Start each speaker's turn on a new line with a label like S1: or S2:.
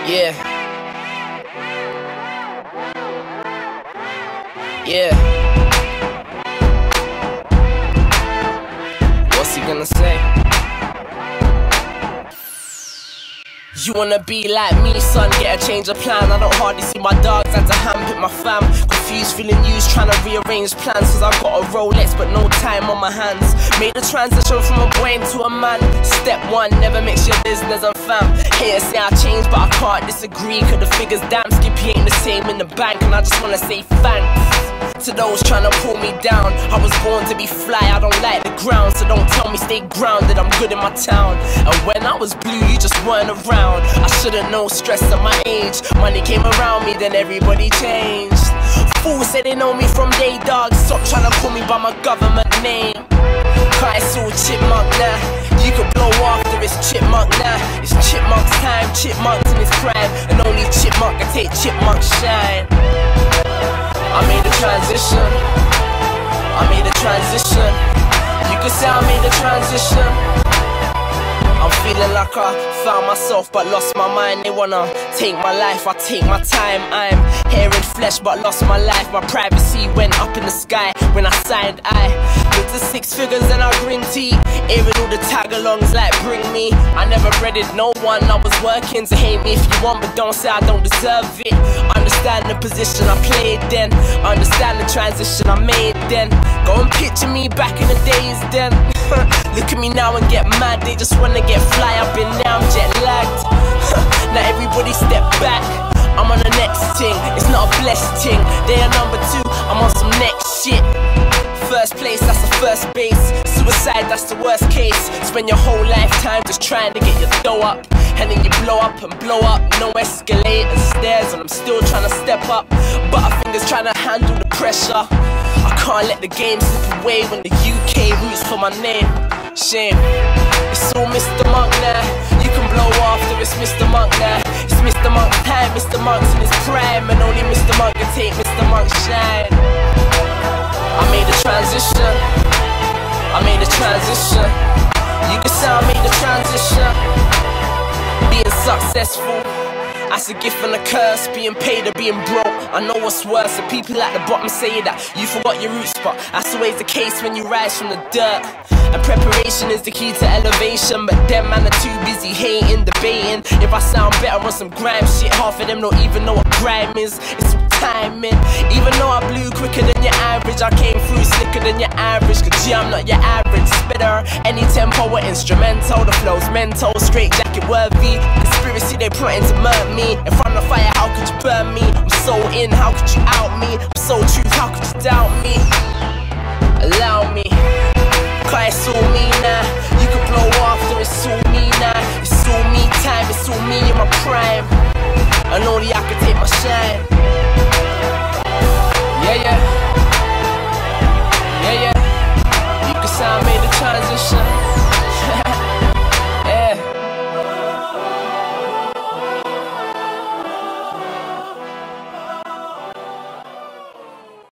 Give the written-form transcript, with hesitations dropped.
S1: Yeah. Yeah. What's he gonna say? You wanna be like me, son, get a change of plan. I don't hardly see my dogs, had to handpick my fam. Confused, feeling used, trying to rearrange plans. Cause I got a Rolex but no time on my hands. Made the transition from a boy into a man. Step one, never mix your business and fam. Haters say I changed but I can't disagree. Cause the figures damn skippy ain't the same in the bank. And I just wanna say thanks to those trying to pull me down. I was born to be fly, I don't like the ground. So don't tell me stay grounded, I'm good in my town. And when I was blue, you just weren't around. I should've known stress at my age. Money came around me, then everybody changed. Fools say they know me from day, dog. Stop trying to call me by my government name. Cause it's all chipmunk now. You can blow after it's chipmunk now. It's chipmunk's time, chipmunk's in his prime. And only chipmunk can take chipmunk shine. I made a transition. I made a transition. You can say I made a transition. I'm feeling like I found myself but lost my mind. They wanna take my life, I take my time. I'm here in flesh but lost my life. My privacy went up in the sky when I signed. I looked at 6 figures and I green tea. Hearing all the tag-alongs like bring me. I never breaded no one, I was working to hate me if you want, but don't say I don't deserve it. Understand the position I played then. Understand the transition I made then. Go and picture me back in the days then. Look at me now and get mad, they just wanna get fly. I've been now, I'm jet lagged. Now everybody step back, I'm on the next thing. It's not a blessed thing. They are number 2, I'm on some next shit. First place, that's the first base. Suicide, that's the worst case. Spend your whole lifetime just trying to get your dough up, and then you blow up and blow up. No escalators, stairs, and I'm still trying to step up. Butterfingers trying to handle the pressure. I can't let the game slip away when the UK roots for my name. Shame. It's all Mr. Monk now. You can blow after it's Mr. Monk now. It's Mr. Monk's time, Mr. Monk's in his prime. And only Mr. Monk can take Mr. Monk's shine. I made a transition. I made a transition. You can say I made a transition. Being successful, that's a gift and a curse. Being paid or being broke, I know what's worse. And people at the bottom say that you forgot your roots, but that's always the case when you rise from the dirt. And preparation is the key to elevation. But them man are too busy hating, debating. If I sound better on some grime shit, half of them don't even know what grime is. It's all timing. Even though I blew quicker than your average, I came through slicker than your average. Cause yeah, I'm not your average spitter. Any tempo or instrumental, the flow's mental. Straight jacket worthy. Conspiracy they plotting to murder me. In front of fire, how could you burn me? I'm so in, how could you out me? I'm so truth, how could you doubt me? Allow me. Cause it's all me now. You can blow after, it's all me now. It's all me time, it's all me in my prime. And only I can take my shine. Yeah, yeah. Yeah, yeah. You can say I made a